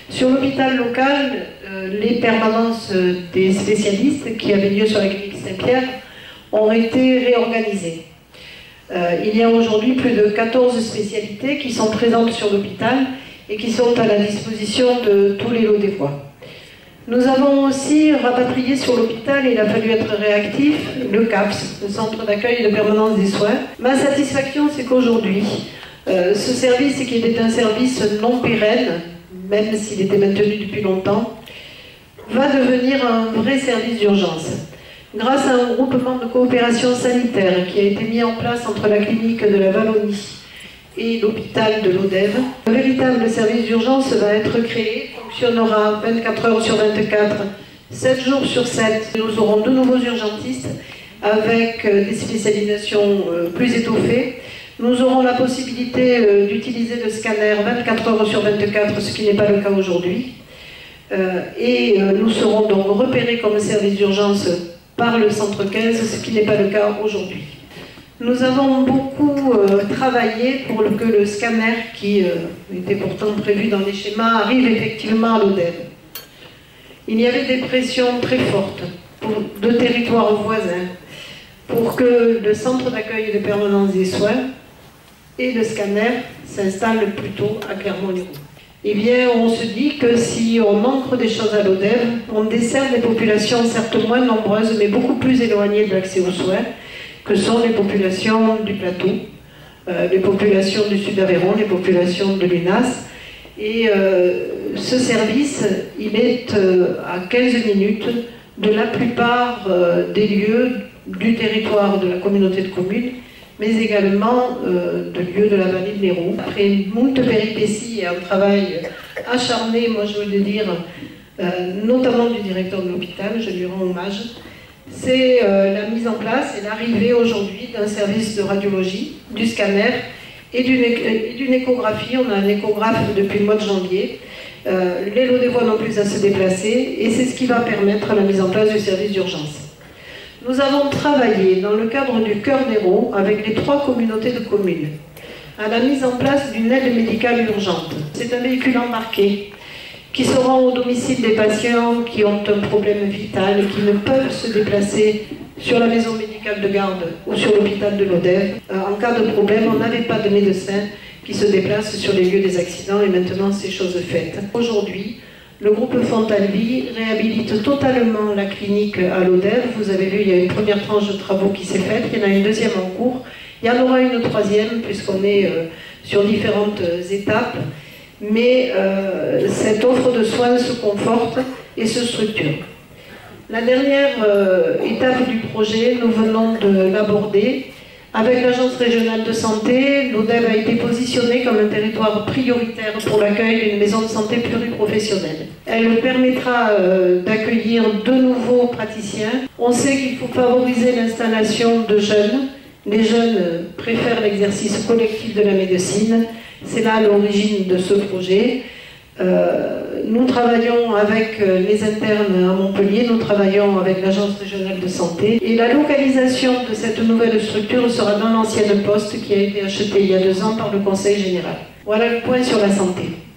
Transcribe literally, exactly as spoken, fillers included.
Sur l'hôpital local, euh, les permanences des spécialistes qui avaient lieu sur la clinique Saint-Pierre ont été réorganisées. Euh, il y a aujourd'hui plus de quatorze spécialités qui sont présentes sur l'hôpital et qui sont à la disposition de tous les Lodévois. Nous avons aussi rapatrié sur l'hôpital, il a fallu être réactif, le C A P S, le Centre d'accueil et de permanence des soins. Ma satisfaction, c'est qu'aujourd'hui, euh, ce service, qui était un service non pérenne, même s'il était maintenu depuis longtemps, va devenir un vrai service d'urgence. Grâce à un groupement de coopération sanitaire qui a été mis en place entre la clinique de la Wallonie et l'hôpital de l'Odève, un véritable service d'urgence va être créé, fonctionnera vingt-quatre heures sur vingt-quatre, sept jours sur sept. Nous aurons de nouveaux urgentistes avec des spécialisations plus étoffées. Nous aurons la possibilité d'utiliser le scanner vingt-quatre heures sur vingt-quatre, ce qui n'est pas le cas aujourd'hui. Et nous serons donc repérés comme service d'urgence par le centre quinze, ce qui n'est pas le cas aujourd'hui. Nous avons beaucoup euh, travaillé pour que le scanner, qui euh, était pourtant prévu dans les schémas, arrive effectivement à l'Odève. Il y avait des pressions très fortes pour, de territoires voisins pour que le centre d'accueil et de permanence des soins et le scanner s'installent plutôt à Clermont-Lérault. Eh bien, on se dit que si on manque des choses à l'Odève, on dessert des populations certes moins nombreuses, mais beaucoup plus éloignées de l'accès aux soins, que sont les populations du plateau, euh, les populations du sud d'Aveyron, les populations de l'UNAS. Et euh, ce service, il est euh, à quinze minutes de la plupart euh, des lieux du territoire de la communauté de communes, mais également euh, de lieux de la vallée de l'Hérault. Après moult péripéties et un travail acharné, moi je veux le dire, euh, notamment du directeur de l'hôpital, je lui rends hommage, c'est euh, la mise en place et l'arrivée aujourd'hui d'un service de radiologie, du scanner et d'une échographie. On a un échographe depuis le mois de janvier. Euh, les Lodévois n'ont plus à se déplacer et c'est ce qui va permettre la mise en place du service d'urgence. Nous avons travaillé dans le cadre du Cœur d'Hérault avec les trois communautés de communes à la mise en place d'une aide médicale urgente. C'est un véhicule embarqué qui se rend au domicile des patients qui ont un problème vital et qui ne peuvent se déplacer sur la maison médicale de garde ou sur l'hôpital de l'Odève. En cas de problème, on n'avait pas de médecin qui se déplace sur les lieux des accidents et maintenant c'est chose faite. Aujourd'hui, le groupe Fontalvie réhabilite totalement la clinique à l'Odève. Vous avez vu, il y a une première tranche de travaux qui s'est faite, il y en a une deuxième en cours, il y en aura une troisième puisqu'on est euh, sur différentes euh, étapes. Mais euh, cette offre de soins se conforte et se structure. La dernière euh, étape du projet, nous venons de l'aborder. Avec l'Agence régionale de santé, l'Odève a été positionnée comme un territoire prioritaire pour l'accueil d'une maison de santé pluriprofessionnelle. Elle permettra euh, d'accueillir de nouveaux praticiens. On sait qu'il faut favoriser l'installation de jeunes. Les jeunes préfèrent l'exercice collectif de la médecine. C'est là l'origine de ce projet. Euh, nous travaillons avec les internes à Montpellier, nous travaillons avec l'Agence régionale de santé. Et la localisation de cette nouvelle structure sera dans l'ancienne poste qui a été achetée il y a deux ans par le Conseil général. Voilà le point sur la santé.